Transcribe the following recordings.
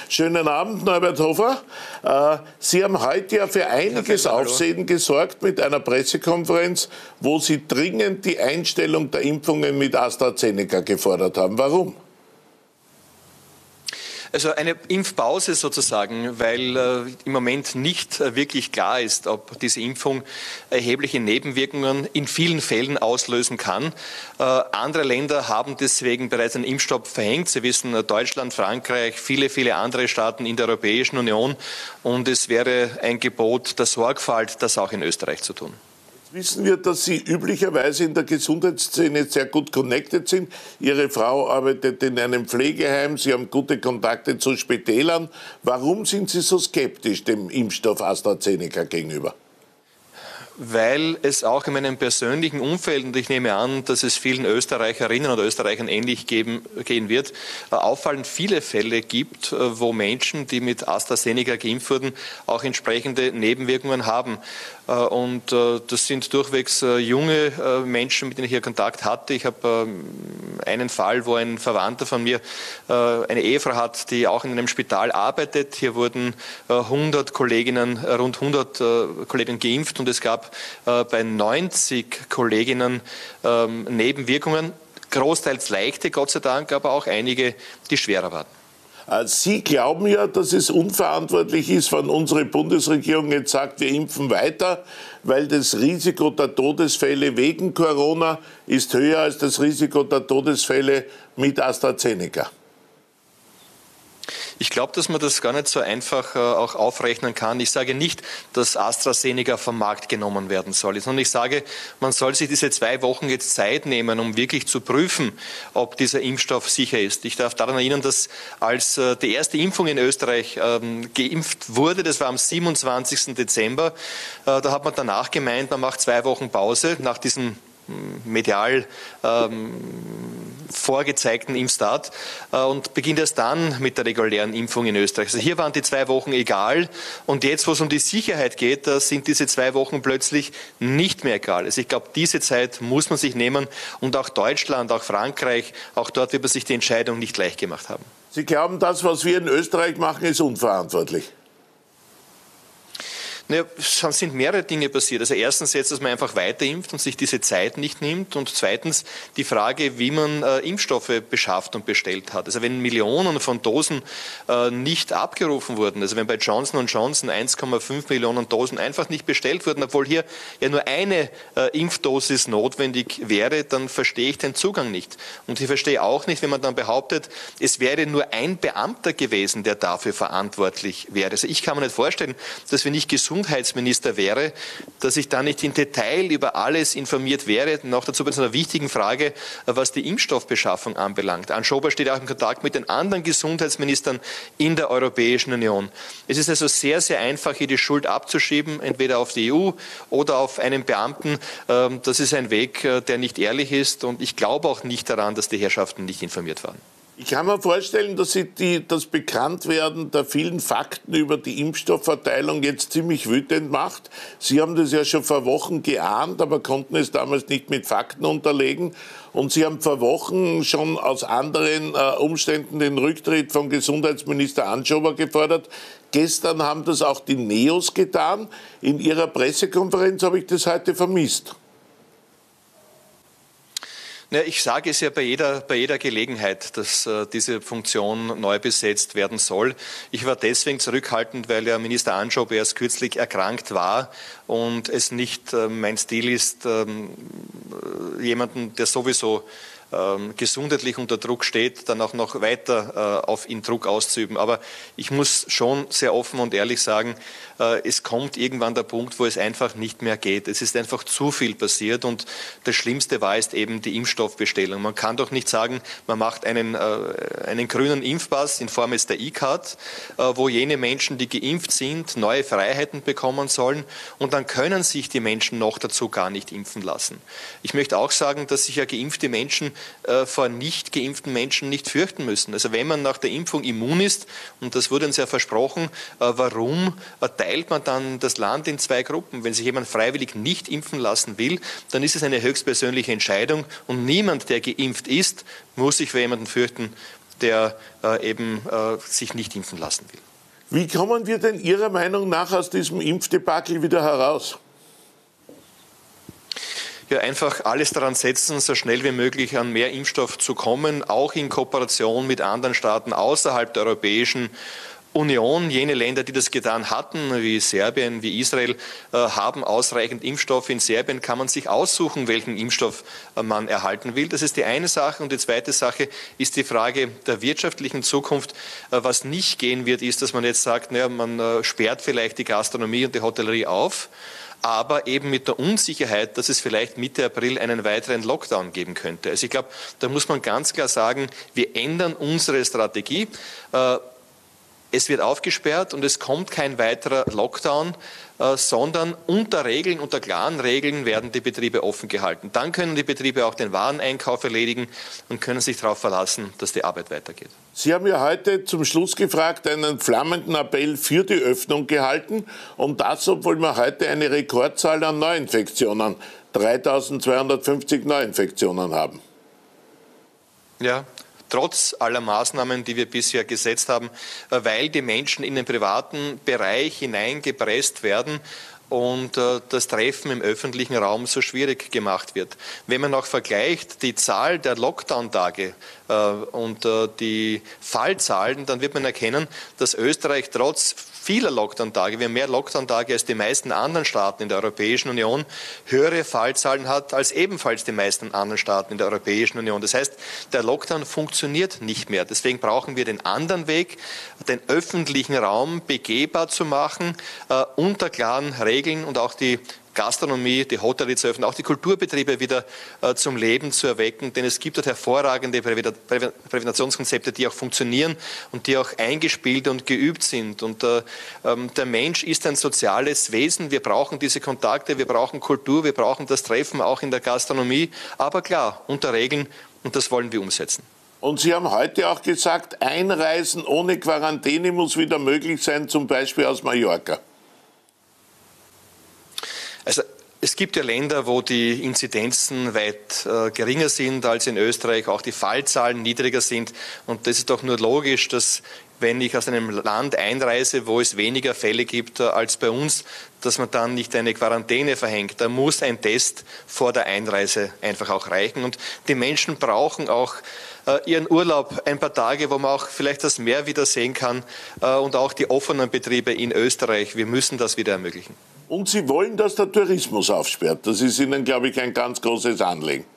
Schönen Abend, Norbert Hofer. Sie haben heute ja für einiges Aufsehen gesorgt mit einer Pressekonferenz, wo Sie dringend die Einstellung der Impfungen mit AstraZeneca gefordert haben. Warum? Also eine Impfpause sozusagen, weil im Moment nicht wirklich klar ist, ob diese Impfung erhebliche Nebenwirkungen in vielen Fällen auslösen kann. Andere Länder haben deswegen bereits einen Impfstopp verhängt. Sie wissen, Deutschland, Frankreich, viele andere Staaten in der Europäischen Union. Und es wäre ein Gebot der Sorgfalt, das auch in Österreich zu tun. Wissen wir, dass Sie üblicherweise in der Gesundheitsszene sehr gut connected sind. Ihre Frau arbeitet in einem Pflegeheim, Sie haben gute Kontakte zu Spitälern. Warum sind Sie so skeptisch dem Impfstoff AstraZeneca gegenüber? Weil es auch in meinem persönlichen Umfeld, und ich nehme an, dass es vielen Österreicherinnen und Österreichern ähnlich gehen wird, auffallend viele Fälle gibt, wo Menschen, die mit AstraZeneca geimpft wurden, auch entsprechende Nebenwirkungen haben. Und das sind durchwegs junge Menschen, mit denen ich hier Kontakt hatte. Ich habe einen Fall, wo ein Verwandter von mir eine Ehefrau hat, die auch in einem Spital arbeitet. Hier wurden 100 Kolleginnen, rund 100 Kolleginnen geimpft und es gab bei 90 Kolleginnen Nebenwirkungen, großteils leichte, Gott sei Dank, aber auch einige, die schwerer waren. Sie glauben ja, dass es unverantwortlich ist, wenn unsere Bundesregierung jetzt sagt, wir impfen weiter, weil das Risiko der Todesfälle wegen Corona ist höher als das Risiko der Todesfälle mit AstraZeneca. Ich glaube, dass man das gar nicht so einfach auch aufrechnen kann. Ich sage nicht, dass AstraZeneca vom Markt genommen werden soll, sondern ich sage, man soll sich diese 2 Wochen jetzt Zeit nehmen, um wirklich zu prüfen, ob dieser Impfstoff sicher ist. Ich darf daran erinnern, dass als die erste Impfung in Österreich geimpft wurde, das war am 27. Dezember, da hat man danach gemeint, man macht 2 Wochen Pause nach diesem medial vorgezeigten Impfstart und beginnt erst dann mit der regulären Impfung in Österreich. Also hier waren die 2 Wochen egal und jetzt, wo es um die Sicherheit geht, da sind diese 2 Wochen plötzlich nicht mehr egal. Also ich glaube, diese Zeit muss man sich nehmen und auch Deutschland, auch Frankreich, auch dort wird man sich die Entscheidung nicht leicht gemacht haben. Sie glauben, das, was wir in Österreich machen, ist unverantwortlich? Naja, es sind mehrere Dinge passiert. Also erstens jetzt, dass man einfach weiter impft und sich diese Zeit nicht nimmt. Und zweitens die Frage, wie man Impfstoffe beschafft und bestellt hat. Also wenn Millionen von Dosen nicht abgerufen wurden, also wenn bei Johnson & Johnson 1,5 Millionen Dosen einfach nicht bestellt wurden, obwohl hier ja nur eine Impfdosis notwendig wäre, dann verstehe ich den Zugang nicht. Und ich verstehe auch nicht, wenn man dann behauptet, es wäre nur ein Beamter gewesen, der dafür verantwortlich wäre. Also ich kann mir nicht vorstellen, dass wir nicht Gesundheitsminister wäre, dass ich da nicht im Detail über alles informiert wäre. Noch dazu bei so einer wichtigen Frage, was die Impfstoffbeschaffung anbelangt. Anne Schober steht auch in Kontakt mit den anderen Gesundheitsministern in der Europäischen Union. Es ist also sehr, sehr einfach, hier die Schuld abzuschieben, entweder auf die EU oder auf einen Beamten. Das ist ein Weg, der nicht ehrlich ist und ich glaube auch nicht daran, dass die Herrschaften nicht informiert waren. Ich kann mir vorstellen, dass Sie das Bekanntwerden der vielen Fakten über die Impfstoffverteilung jetzt ziemlich wütend macht. Sie haben das ja schon vor Wochen geahnt, aber konnten es damals nicht mit Fakten unterlegen. Und Sie haben vor Wochen schon aus anderen Umständen den Rücktritt von Gesundheitsminister Anne Schober gefordert. Gestern haben das auch die Neos getan. In Ihrer Pressekonferenz habe ich das heute vermisst. Ja, ich sage es ja bei jeder Gelegenheit, dass diese Funktion neu besetzt werden soll. Ich war deswegen zurückhaltend, weil ja Minister Anne Schober erst kürzlich erkrankt war und es nicht mein Stil ist, jemanden, der sowieso gesundheitlich unter Druck steht, dann auch noch weiter auf ihn Druck auszuüben. Aber ich muss schon sehr offen und ehrlich sagen, es kommt irgendwann der Punkt, wo es einfach nicht mehr geht. Es ist einfach zu viel passiert und das Schlimmste war jetzt eben die Impfstoffbestellung. Man kann doch nicht sagen, man macht einen grünen Impfpass in Form jetzt der E-Card, wo jene Menschen, die geimpft sind, neue Freiheiten bekommen sollen und dann können sich die Menschen noch dazu gar nicht impfen lassen. Ich möchte auch sagen, dass sich ja geimpfte Menschen vor nicht geimpften Menschen nicht fürchten müssen. Also wenn man nach der Impfung immun ist, und das wurde uns ja versprochen, warum teilt man dann das Land in 2 Gruppen? Wenn sich jemand freiwillig nicht impfen lassen will, dann ist es eine höchstpersönliche Entscheidung und niemand, der geimpft ist, muss sich vor jemandem fürchten, der eben sich nicht impfen lassen will. Wie kommen wir denn Ihrer Meinung nach aus diesem Impfdebakel wieder heraus? Ja, einfach alles daran setzen, so schnell wie möglich an mehr Impfstoff zu kommen, auch in Kooperation mit anderen Staaten außerhalb der Europäischen Union. Jene Länder, die das getan hatten, wie Serbien, wie Israel, haben ausreichend Impfstoff. In Serbien kann man sich aussuchen, welchen Impfstoff man erhalten will. Das ist die eine Sache. Und die zweite Sache ist die Frage der wirtschaftlichen Zukunft. Was nicht gehen wird, ist, dass man jetzt sagt, naja, man sperrt vielleicht die Gastronomie und die Hotellerie auf, aber eben mit der Unsicherheit, dass es vielleicht Mitte April einen weiteren Lockdown geben könnte. Also ich glaube, da muss man ganz klar sagen, wir ändern unsere Strategie. Es wird aufgesperrt und es kommt kein weiterer Lockdown, sondern unter Regeln, unter klaren Regeln werden die Betriebe offen gehalten. Dann können die Betriebe auch den Wareneinkauf erledigen und können sich darauf verlassen, dass die Arbeit weitergeht. Sie haben ja heute zum Schluss gefragt einen flammenden Appell für die Öffnung gehalten. Und das, obwohl wir heute eine Rekordzahl an Neuinfektionen, 3.250 Neuinfektionen haben. Ja. Trotz aller Maßnahmen, die wir bisher gesetzt haben, weil die Menschen in den privaten Bereich hineingepresst werden und das Treffen im öffentlichen Raum so schwierig gemacht wird. Wenn man auch vergleicht die Zahl der Lockdown-Tage und die Fallzahlen, dann wird man erkennen, dass Österreich trotz vieler Lockdown-Tage, wir haben mehr Lockdown-Tage als die meisten anderen Staaten in der Europäischen Union, höhere Fallzahlen hat als ebenfalls die meisten anderen Staaten in der Europäischen Union. Das heißt, der Lockdown funktioniert nicht mehr. Deswegen brauchen wir den anderen Weg, den öffentlichen Raum begehbar zu machen, unter klaren Regeln und auch die Gastronomie, die Hotellerie zu öffnen, auch die Kulturbetriebe wieder zum Leben zu erwecken. Denn es gibt dort hervorragende Präventationskonzepte, die auch funktionieren und die auch eingespielt und geübt sind. Und der Mensch ist ein soziales Wesen. Wir brauchen diese Kontakte, wir brauchen Kultur, wir brauchen das Treffen auch in der Gastronomie. Aber klar, unter Regeln, und das wollen wir umsetzen. Und Sie haben heute auch gesagt, Einreisen ohne Quarantäne muss wieder möglich sein, zum Beispiel aus Mallorca. Also es gibt ja Länder, wo die Inzidenzen weit geringer sind als in Österreich, auch die Fallzahlen niedriger sind. Und das ist doch nur logisch, dass wenn ich aus einem Land einreise, wo es weniger Fälle gibt als bei uns, dass man dann nicht eine Quarantäne verhängt. Da muss ein Test vor der Einreise einfach auch reichen. Und die Menschen brauchen auch ihren Urlaub, ein paar Tage, wo man auch vielleicht das Meer wieder sehen kann und auch die offenen Betriebe in Österreich. Wir müssen das wieder ermöglichen. Und Sie wollen, dass der Tourismus aufsperrt. Das ist Ihnen, glaube ich, ein ganz großes Anliegen.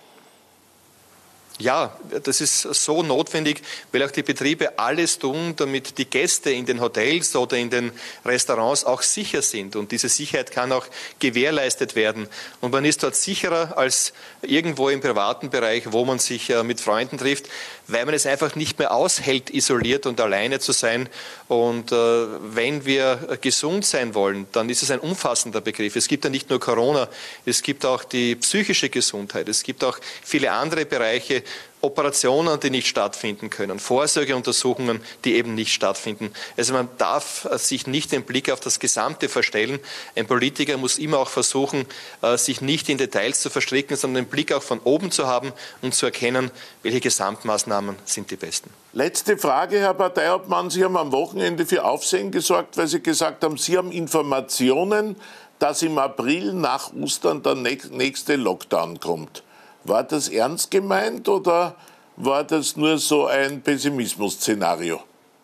Ja, das ist so notwendig, weil auch die Betriebe alles tun, damit die Gäste in den Hotels oder in den Restaurants auch sicher sind. Und diese Sicherheit kann auch gewährleistet werden. Und man ist dort sicherer als irgendwo im privaten Bereich, wo man sich mit Freunden trifft, weil man es einfach nicht mehr aushält, isoliert und alleine zu sein. Und wenn wir gesund sein wollen, dann ist es ein umfassender Begriff. Es gibt ja nicht nur Corona, es gibt auch die psychische Gesundheit, es gibt auch viele andere Bereiche, Operationen, die nicht stattfinden können, Vorsorgeuntersuchungen, die eben nicht stattfinden. Also man darf sich nicht den Blick auf das Gesamte verstellen. Ein Politiker muss immer auch versuchen, sich nicht in Details zu verstricken, sondern den Blick auch von oben zu haben und zu erkennen, welche Gesamtmaßnahmen sind die besten. Letzte Frage, Herr Parteiobmann. Sie haben am Wochenende für Aufsehen gesorgt, weil Sie gesagt haben, Sie haben Informationen, dass im April nach Ostern der nächste Lockdown kommt. War das ernst gemeint oder war das nur so ein Pessimismus-Szenario?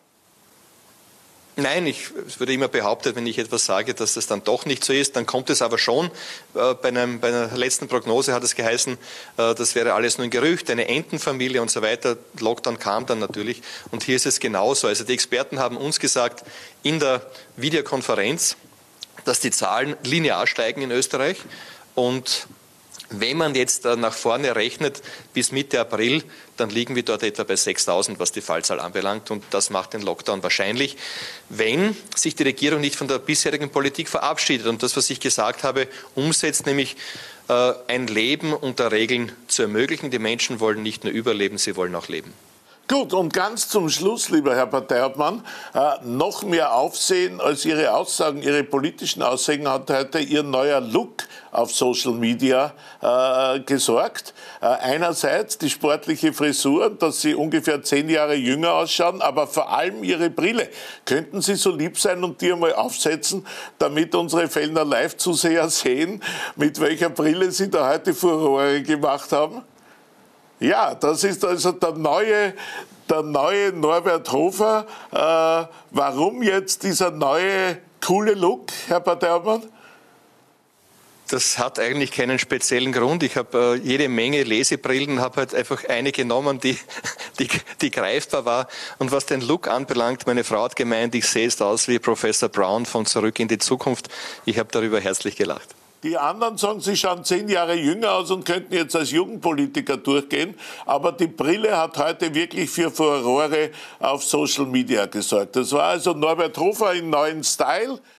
Nein, es wurde immer behauptet, wenn ich etwas sage, dass das dann doch nicht so ist. Dann kommt es aber schon. Bei einer letzten Prognose hat es geheißen, das wäre alles nur ein Gerücht, eine Entenfamilie und so weiter. Lockdown kam dann natürlich. Und hier ist es genauso. Also die Experten haben uns gesagt in der Videokonferenz, dass die Zahlen linear steigen in Österreich. Und wenn man jetzt nach vorne rechnet bis Mitte April, dann liegen wir dort etwa bei 6.000, was die Fallzahl anbelangt. Und das macht den Lockdown wahrscheinlich, wenn sich die Regierung nicht von der bisherigen Politik verabschiedet und das, was ich gesagt habe, umsetzt, nämlich ein Leben unter Regeln zu ermöglichen. Die Menschen wollen nicht nur überleben, sie wollen auch leben. Gut, und ganz zum Schluss, lieber Herr Parteiobmann, noch mehr Aufsehen als Ihre Aussagen, Ihre politischen Aussagen hat heute Ihr neuer Look auf Social Media gesorgt. Einerseits die sportliche Frisur, dass Sie ungefähr 10 Jahre jünger ausschauen, aber vor allem Ihre Brille. Könnten Sie so lieb sein und die einmal aufsetzen, damit unsere Fellner Live-Zuseher sehen, mit welcher Brille Sie da heute Furore gemacht haben? Ja, das ist also der neue Norbert Hofer. Warum jetzt dieser neue, coole Look, Herr Parteiobmann? Das hat eigentlich keinen speziellen Grund. Ich habe jede Menge Lesebrillen, habe halt einfach eine genommen, die greifbar war. Und was den Look anbelangt, meine Frau hat gemeint, ich sehe jetzt aus wie Professor Brown von Zurück in die Zukunft. Ich habe darüber herzlich gelacht. Die anderen sagen, sie schauen 10 Jahre jünger aus und könnten jetzt als Jugendpolitiker durchgehen. Aber die Brille hat heute wirklich für Furore auf Social Media gesorgt. Das war also Norbert Hofer in neuen Style.